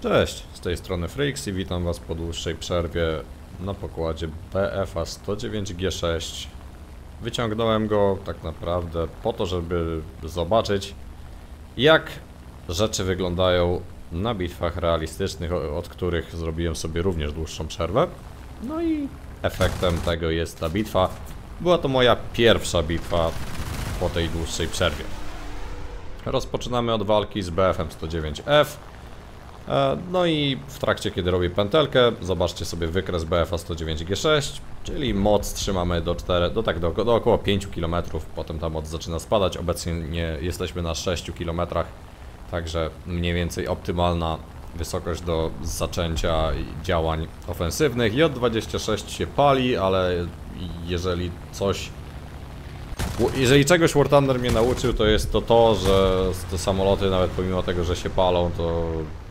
Cześć, z tej strony Freaks i witam was po dłuższej przerwie na pokładzie BF-a 109G6. Wyciągnąłem go tak naprawdę po to, żeby zobaczyć, jak rzeczy wyglądają na bitwach realistycznych, od których zrobiłem sobie również dłuższą przerwę. No i efektem tego jest ta bitwa. Była to moja pierwsza bitwa po tej dłuższej przerwie. Rozpoczynamy od walki z BF-em 109F. No i w trakcie, kiedy robię pętelkę, zobaczcie sobie wykres BF-a 109G6, czyli moc trzymamy do około 5 km, potem ta moc zaczyna spadać. Obecnie jesteśmy na 6 km, także mniej więcej optymalna wysokość do zaczęcia działań ofensywnych. J26 się pali, ale jeżeli czegoś War Thunder mnie nauczył, to jest to, że te samoloty, nawet pomimo tego, że się palą, to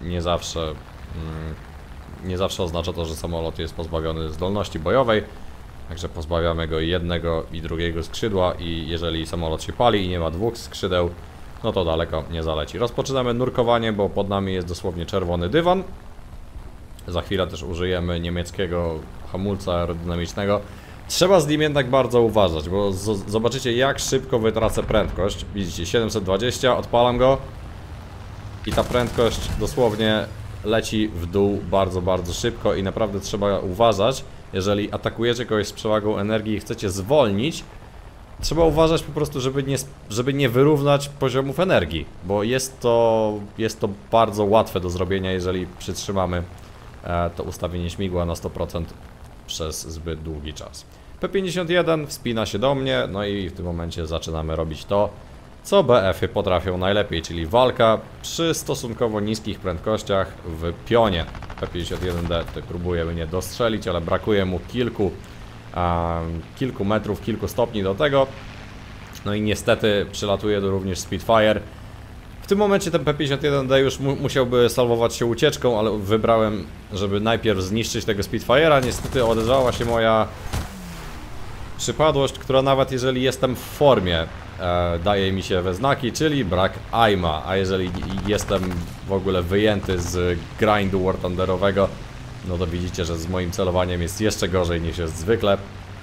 nie zawsze oznacza to, że samolot jest pozbawiony zdolności bojowej. Także pozbawiamy go jednego i drugiego skrzydła i jeżeli samolot się pali i nie ma dwóch skrzydeł, no to daleko nie zaleci. Rozpoczynamy nurkowanie, bo pod nami jest dosłownie czerwony dywan. Za chwilę też użyjemy niemieckiego hamulca aerodynamicznego. Trzeba z nim jednak bardzo uważać, bo zobaczycie, jak szybko wytracę prędkość. Widzicie, 720, odpalam go i ta prędkość dosłownie leci w dół bardzo, bardzo szybko i naprawdę trzeba uważać, jeżeli atakujecie kogoś z przewagą energii i chcecie zwolnić, trzeba uważać po prostu, żeby nie wyrównać poziomów energii, bo jest to bardzo łatwe do zrobienia, jeżeli przytrzymamy to ustawienie śmigła na 100% przez zbyt długi czas. P51 wspina się do mnie, no i w tym momencie zaczynamy robić to, co BF-y potrafią najlepiej, czyli walka przy stosunkowo niskich prędkościach w pionie. P51D tutaj próbuje mnie dostrzelić, ale brakuje mu kilku metrów, kilku stopni do tego. No i niestety przylatuje również Spitfire. W tym momencie ten P51D już musiałby salwować się ucieczką, ale wybrałem, żeby najpierw zniszczyć tego Spitfire'a. Niestety odezwała się moja przypadłość, która nawet jeżeli jestem w formie, daje mi się we znaki, czyli brak aima. A jeżeli jestem w ogóle wyjęty z grindu War Thunderowego, no to widzicie, że z moim celowaniem jest jeszcze gorzej niż jest zwykle.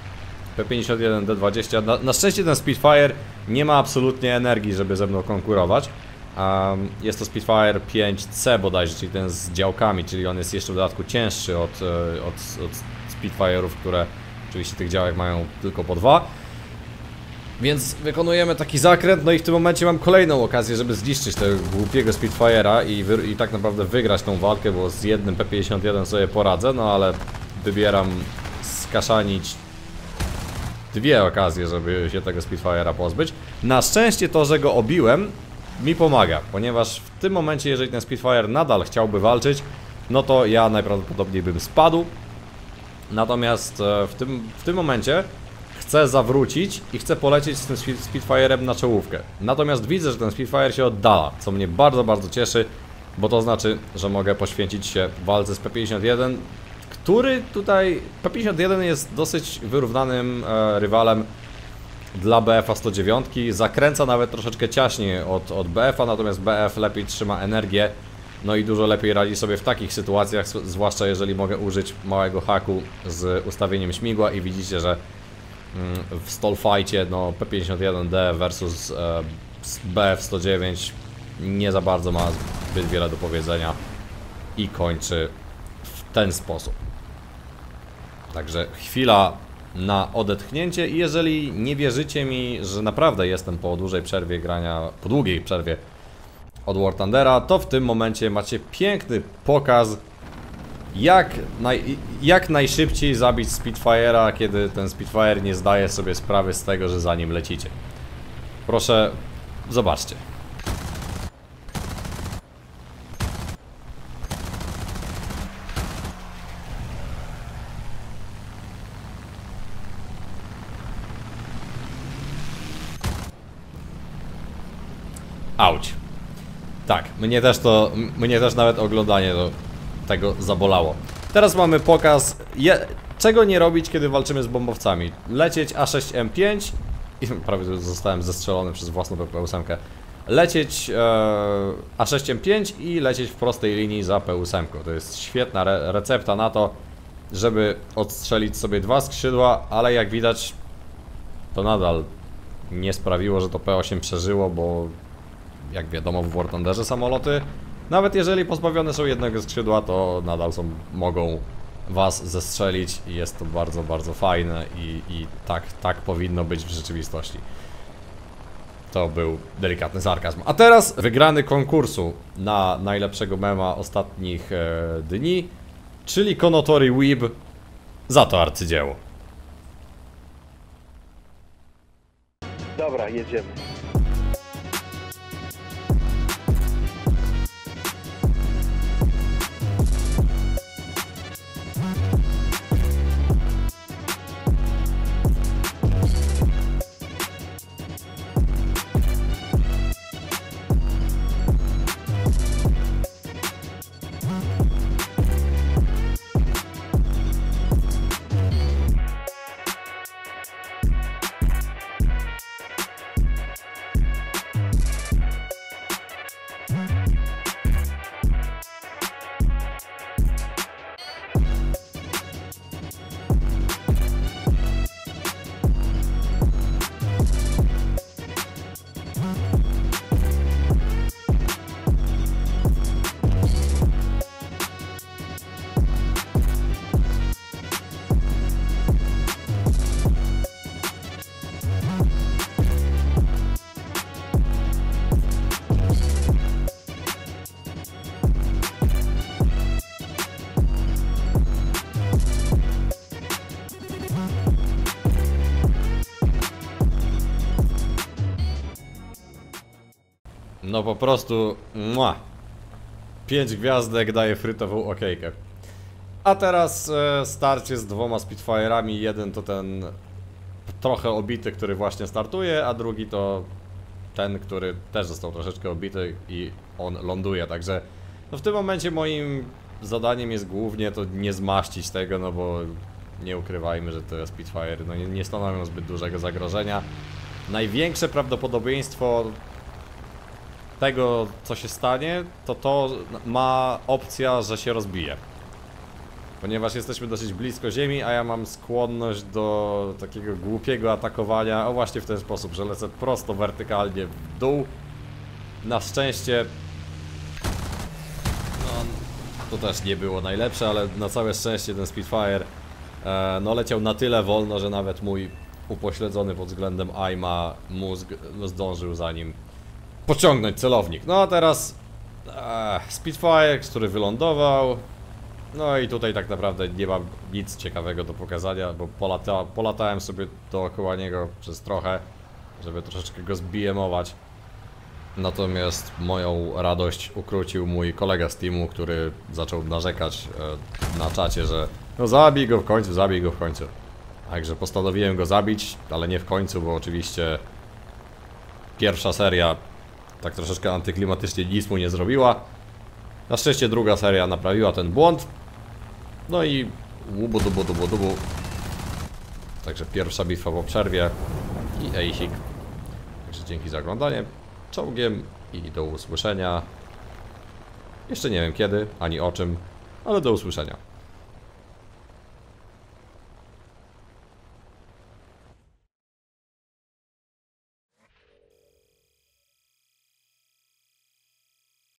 P51D20, na szczęście ten Spitfire nie ma absolutnie energii, żeby ze mną konkurować. Jest to Spitfire 5C bodajże, czyli ten z działkami, czyli on jest jeszcze w dodatku cięższy od Spitfire'ów, które oczywiście tych działek mają tylko po 2. Więc wykonujemy taki zakręt, no i w tym momencie mam kolejną okazję, żeby zniszczyć tego głupiego Spitfire'a i tak naprawdę wygrać tą walkę, bo z jednym P51 sobie poradzę, no ale wybieram skaszanić dwie okazje, żeby się tego Spitfire'a pozbyć. Na szczęście to, że go obiłem, mi pomaga, ponieważ w tym momencie, jeżeli ten Spitfire nadal chciałby walczyć, no to ja najprawdopodobniej bym spadł. Natomiast w tym momencie chcę zawrócić i chcę polecieć z tym Spitfire'em na czołówkę. Natomiast widzę, że ten Spitfire się oddala, co mnie bardzo, bardzo cieszy, bo to znaczy, że mogę poświęcić się walce z P51, który tutaj... P51 jest dosyć wyrównanym rywalem dla BF-a 109, zakręca nawet troszeczkę ciaśniej od BF-a, natomiast BF lepiej trzyma energię, no i dużo lepiej radzi sobie w takich sytuacjach, zwłaszcza jeżeli mogę użyć małego haku z ustawieniem śmigła i widzicie, że w stallfightie no P51D versus BF 109 nie za bardzo ma zbyt wiele do powiedzenia i kończy w ten sposób. Także chwila na odetchnięcie i jeżeli nie wierzycie mi, że naprawdę jestem po długiej przerwie od War Thundera, to w tym momencie macie piękny pokaz, jak najszybciej zabić Spitfire'a, kiedy ten Spitfire nie zdaje sobie sprawy z tego, że za nim lecicie. Proszę, zobaczcie. Auć. Tak, mnie też nawet oglądanie tego zabolało. Teraz mamy pokaz, czego nie robić, kiedy walczymy z bombowcami. Lecieć A6M5 i prawie zostałem zestrzelony przez własną PP8. lecieć A6-5 i lecieć w prostej linii za P8. To jest świetna recepta na to, żeby odstrzelić sobie 2 skrzydła, ale jak widać to nadal nie sprawiło, że to P8 przeżyło, bo jak wiadomo w War Thunderze samoloty, nawet jeżeli pozbawione są jednego skrzydła, to nadal mogą was zestrzelić i jest to bardzo, bardzo fajne i tak powinno być w rzeczywistości. To był delikatny sarkazm. A teraz wygrany konkursu na najlepszego mema ostatnich dni, czyli Konotori Weeb, za to arcydzieło. Dobra, jedziemy. No po prostu 5 gwiazdek daje frytową okejkę. A teraz starcie z 2 Spitfire'ami. Jeden to ten trochę obity, który właśnie startuje, a drugi to ten, który też został troszeczkę obity i on ląduje. Także no w tym momencie moim zadaniem jest głównie to nie zmaścić tego, no bo nie ukrywajmy, że te Spitfire no nie stanowią zbyt dużego zagrożenia. Największe prawdopodobieństwo tego, co się stanie, to ma opcja, że się rozbije. Ponieważ jesteśmy dosyć blisko ziemi, a ja mam skłonność do takiego głupiego atakowania, o właśnie w ten sposób, że lecę prosto wertykalnie w dół. Na szczęście no, to też nie było najlepsze, ale na całe szczęście ten Spitfire no leciał na tyle wolno, że nawet mój upośledzony pod względem aima mózg zdążył za nim pociągnąć celownik. No a teraz Spitfire, który wylądował. No i tutaj tak naprawdę nie mam nic ciekawego do pokazania, bo polatałem sobie dookoła niego przez trochę, żeby troszeczkę go zbiemować. Natomiast moją radość ukrócił mój kolega z teamu, który zaczął narzekać na czacie, że no zabij go w końcu, zabij go w końcu. Także postanowiłem go zabić, ale nie w końcu, bo oczywiście pierwsza seria tak troszeczkę antyklimatycznie nic mu nie zrobiła. Na szczęście druga seria naprawiła ten błąd. No i łubu dubu dubu dubu. Także pierwsza bitwa po przerwie i ejsik. Także dzięki za oglądanie. Czołgiem i do usłyszenia. Jeszcze nie wiem kiedy, ani o czym, ale do usłyszenia.